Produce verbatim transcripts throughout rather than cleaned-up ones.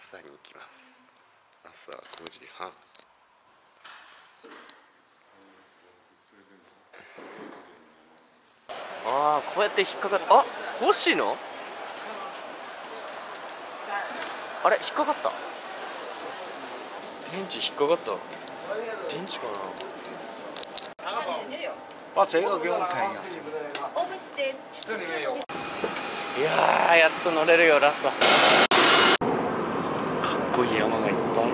朝に行きます。朝ごじはん。ああ、こうやって引っかかった。あ、星野あれ引っかかった。電池引っかかった。電池かな。 あ、这个给我看一下。 いやー、やっと乗れるよラスト。かっこいい山がいっぱい。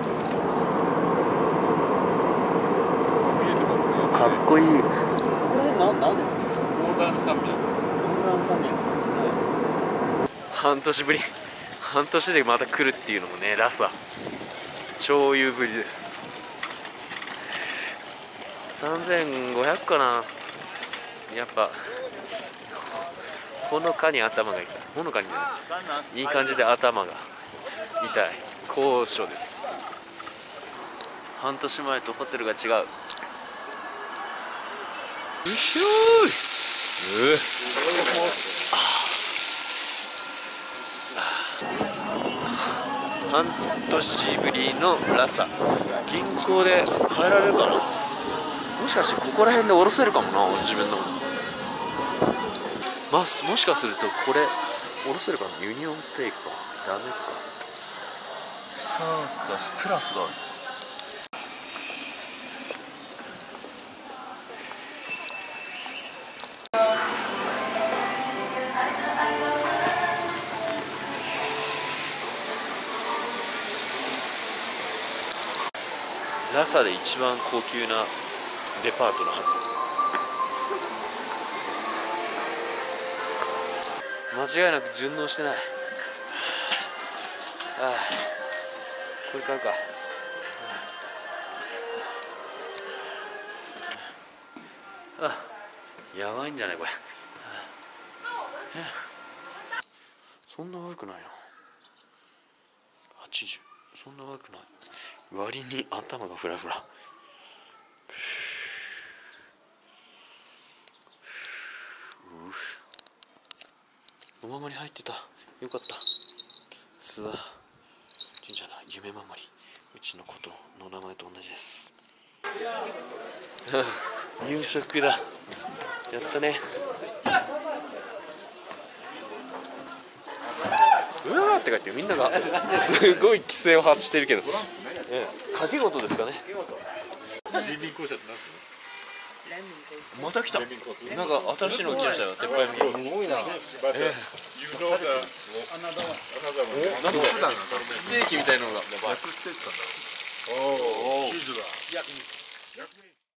かっこいい。これな、なんですか。 横断山脈。 横断山脈。半年ぶり。半年でまた来るっていうのもね、ラスは超有ぶりです。さんぜんごひゃくかな。やっぱほのかに頭が痛い。ほのかにね、いい感じで頭が痛い。高所です。半年前とホテルが違う。よいしょー。う半年ぶりのラサ。銀行で変えられるかな。もしかしてここら辺で降ろせるかもな、自分の。まあ、もしかするとこれ降ろせるかな。ユニオンペイかダメか。サーカスプラスだ。ラサで一番高級なデパートのはず。間違いなく順応してない。ああ、これ買うか。あ、やばいんじゃないこれ。そんな悪くないな。はちじゅう、そんな悪くない。割に頭がフラフラ。お守り入ってた。よかった。諏訪神社の夢守り、うちのことの名前と同じです。夕食だ。やったね。うわーって書いてみんながすごい規制を発してるけど、ええ、掛け事ですかね。 人民公社って何ですか。 また来た。なんか新しいの来ましたよ。鉄板焼き。すごいな。ええ、なんかステーキみたいなのが。 焼くステーキなんだ。おお、チーズだ。